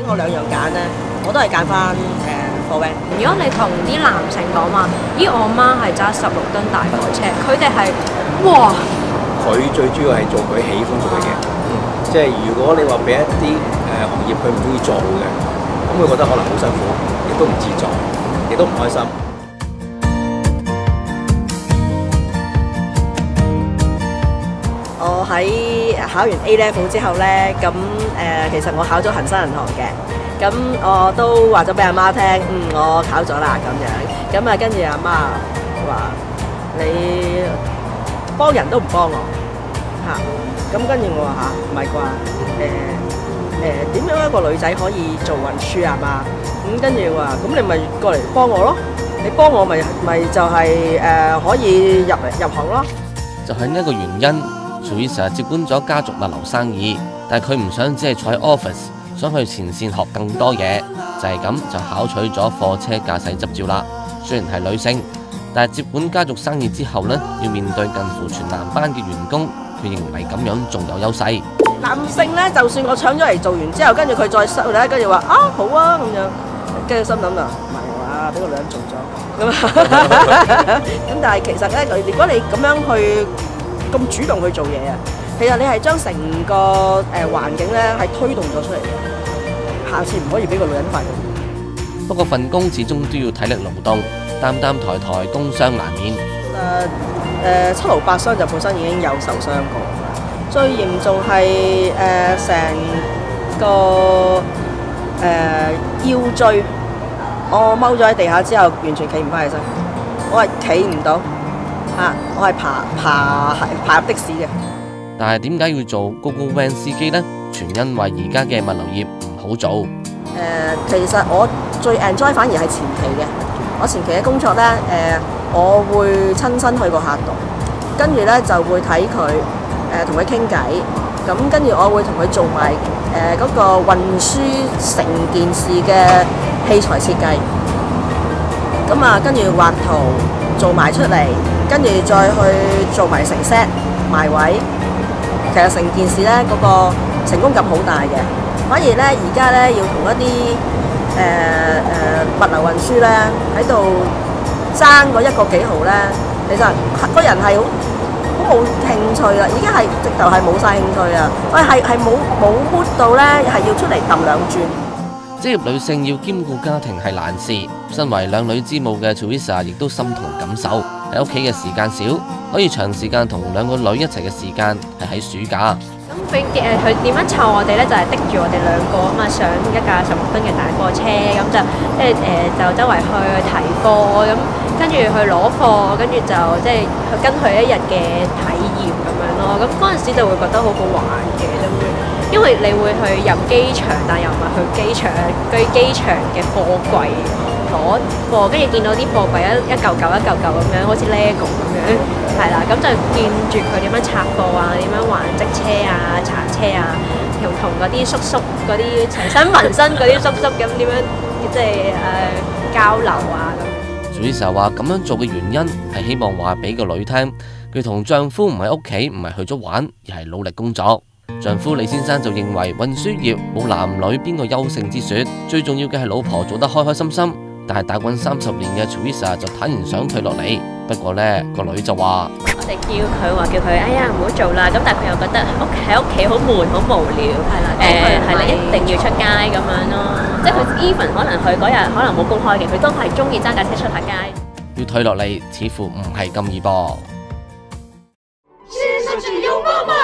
我兩樣揀咧，我都係揀翻貨 van。 如果你同啲男性講話，咦，我媽係揸16噸大貨車，佢哋係哇！ 佢最主要係做佢喜歡做嘅嘢，即係如果你話俾一啲行業佢唔中意做嘅，咁佢覺得可能好辛苦，亦都唔自在，亦都唔開心。 我喺考完 A level 之後咧，咁其實我考咗恒生銀行嘅，咁我都話咗俾阿媽聽，我考咗啦咁樣，咁啊跟住阿媽話你幫人都唔幫我嚇，咁跟住我話嚇唔係啩？點樣一個女仔可以做運輸啊媽？咁跟住話咁你咪過嚟幫我咯，你幫我咪就係可以入行咯。 就係呢一個原因。Teresa 接管咗家族物流生意，但係佢唔想只係坐喺 office， 想去前線學更多嘢，就係咁就考取咗貨車駕駛執照啦。雖然係女性，但係接管家族生意之後呢，要面對近乎全男班嘅員工，佢認為咁樣仲有優勢。 男性呢，就算我搶咗嚟做完之後，跟住佢再收咧，跟住話啊好啊咁樣，跟住心諗啊唔係話俾個女人做咗咁但係其實咧，如果你咁樣去咁主動去做嘢啊，其實你係將成個環境咧係推動咗出嚟嘅。下次唔可以俾個女人發現。 不過份工始終都要體力勞動，擔抬工傷難免。 7勞8傷就本身已經有受傷過，最嚴重係成個腰椎，我踎咗喺地下之後，完全企唔翻起身，我係企唔到。我係爬入的士嘅。 但係點解要做GoGoVan司機呢？全因為而家嘅物流業唔好做。 其實我最 enjoy 反而係前期嘅。我前期嘅工作呢，我會親身去個客度，跟住呢就會睇佢，同佢傾偈。咁跟住我會同佢做埋嗰個運輸成件事嘅器材設計。咁啊，跟住畫圖做埋出嚟。跟住再去做埋成 set 埋位，其實成件事咧嗰個成功感好大嘅。反而咧而家咧要同一啲物流運輸咧喺度爭嗰1個幾毫咧，其實個人係好冇興趣啦，已經係直頭係冇晒興趣啊！係冇 mood 到咧，係要出嚟揼兩轉。 職業女性要兼顧家庭係難事，身為兩女之母嘅 Teresa 亦都心同感受。喺屋企嘅時間少，可以長時間同2個女一齊嘅時間係喺暑假。 咁佢點樣湊我哋咧？就係滴住我哋2個啊嘛，上一架16噸嘅大貨車，咁就就周圍去提貨，咁跟住去攞貨，跟住就即係跟佢1日嘅體驗咁樣咯。咁嗰陣時就會覺得好好玩嘅，因為你會去入機場，但又唔係去機場嘅貨櫃攞貨，跟住見到啲貨櫃一嚿嚿咁樣，好似 LEGO 咁樣，係啦，咁就見住佢點樣拆貨啊，點樣還積車啊、查車啊，同嗰啲叔叔嗰啲齊身紋身嗰啲叔叔咁點樣即係交流啊咁。 Teresa 話咁樣做嘅原因係希望話俾個女聽，佢同丈夫唔喺屋企，唔係去咗玩，而係努力工作。丈夫李先生就認為運輸業冇男女邊個優勝之說，最重要嘅係老婆做得開開心心。但係打滾30年嘅 Teresa 就坦然想退落嚟。不過呢個女就話： 我哋叫佢，哎呀唔好做啦。咁但係佢又覺得喺屋企好悶好無聊，係啦，係啦，一定要出街咁樣咯。即係佢 even 可能佢嗰日可能冇公開嘅，佢都係中意揸架車出下街。 要退落嚟似乎唔係咁易噃。 世上只有媽媽。